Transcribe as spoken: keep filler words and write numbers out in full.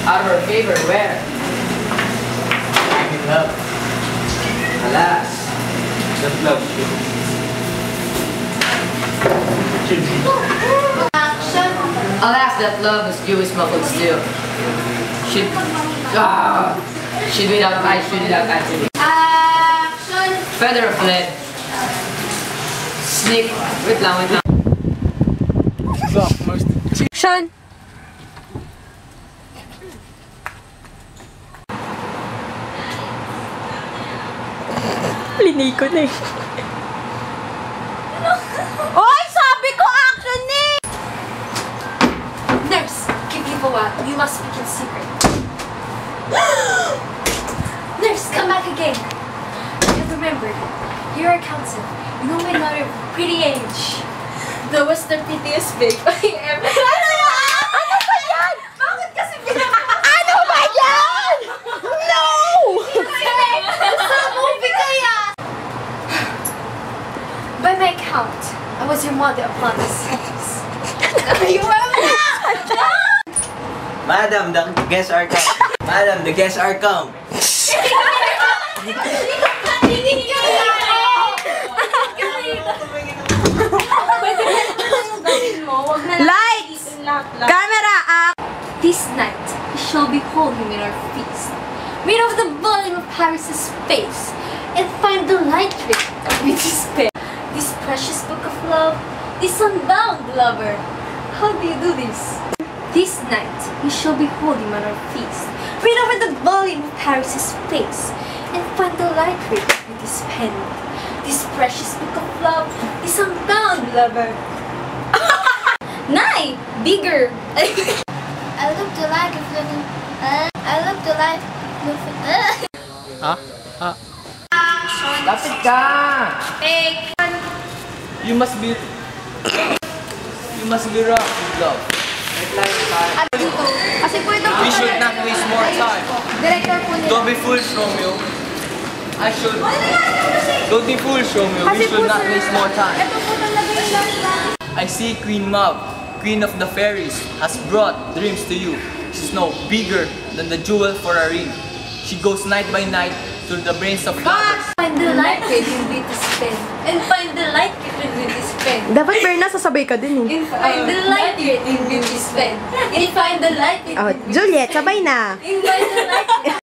Our favor where? Give love. Alas, that love should be. Action. Alas, that love is you is muffled still. Should ah, should without eyes, should without eyes. Action. Feather of lead. Snake. Wait lang, wait lang. Action. Linay ko na eh. Oy! Sabi ko action eh! Nurse, give me a while. You must speak in secret. Nurse, come back again. You remember, you're a counselor. You know my daughter, pretty age. That was the prettiest babe I ever had. Ano ba yan? Bakit kasi pinaka- Ano ba yan? No! Sa movie kaya! By my account, I was your mother upon the sex. You were Madam, the guests are come. Madam, the guests are come. Lights! Camera, act! This night, we shall behold him in our feast, made of the volume of Paris's face, and find the light trick with despair. This precious book of love, this unbound lover, how do you do this? This night, we shall behold him on our feast, read over the volume of Paris's face, and find the light trick with his pen. This precious book of love, this unbound lover. Nay! Bigger! I love the light of living. Uh, I love the light of living. Ha? Ha? Lapit ka! Take one. You must be... You must be rough with love. Wait lang, pare. At dito. Kasi po ito po. We should not waste more time. Director po nila. Don't be foolish, Romeo. I should... Don't be foolish, Romeo. We should not waste more time. Ito po talaga yung last line. I see Queen Mab, Queen of the Fairies, has brought dreams to you. She's no bigger than the jewel for a ring. She goes night by night through the brains of lovers. Find the light between with this pen. And find the light between with this pen. Dapat Berna, sasabay ka din eh. And find the light between with this pen. And find the light between Oh, with this Juliet, pen. sabay na. And find the light